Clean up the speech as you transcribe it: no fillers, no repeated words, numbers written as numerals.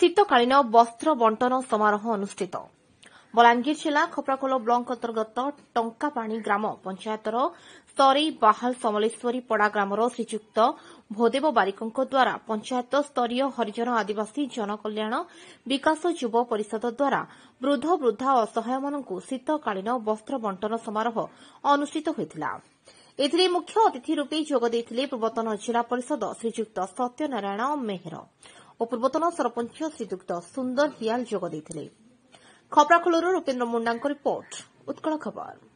ଶୀତକାଳୀନ ବସ୍ତ୍ର ବଣ୍ଟନ ସମାରୋହ ଅନୁଷ୍ଠିତ। ବଲାଙ୍ଗୀର ଜିଲ୍ଲା ଖପ୍ରାଖୋଲ ବ୍ଲକ ଅନ୍ତର୍ଗତ ଟଙ୍କାପାଣି ଗ୍ରାମ ପଞ୍ଚାୟତର ସରେଇ ବାହାଲ ସମଲେଶ୍ୱରୀ ପଡ଼ା ଗ୍ରାମର ଶ୍ରୀଯୁକ୍ତ ଭୋଦେବ ବାରିକଙ୍କ ଦ୍ୱାରା ପଞ୍ଚାୟତ ସ୍ତରୀୟ ହରିଜନ ଆଦିବାସୀ ଜନକଲ୍ୟାଣ ବିକାଶ ଯୁବ ପରିଷଦ ଦ୍ୱାରା ବୃଦ୍ଧ ବୃଦ୍ଧା ଓ ଅସହାୟମାନଙ୍କୁ ଶୀତକାଳୀନ ବସ୍ତ୍ର ବଣ୍ଟନ ସମାରୋହ ଅନୁଷ୍ଠିତ ହୋଇଥିଲା। ଏଥିରେ ମୁଖ୍ୟ ଅତିଥି ରୂପେ ଯୋଗ ଦେଇଥିଲେ ପୂର୍ବତନ ଜିଲ୍ଲା ପରିଷଦ ଶ୍ରୀଯୁକ୍ତ ସତ୍ୟନାରାୟଣ ମେହେର ଓ ପୂର୍ବତନ ସରପଞ୍ଚ ଶ୍ରୀଯୁକ୍ତ ସୁନ୍ଦର ହିଆଲ ଯୋଗ ଦେଇଥିଲେ। ଖପ୍ରାଖୋଲରୁ ରୂପେନ୍ଦ୍ର ମୁଣ୍ଡାଙ୍କ ରିପୋର୍ଟ, ଉତ୍କଳ ଖବର।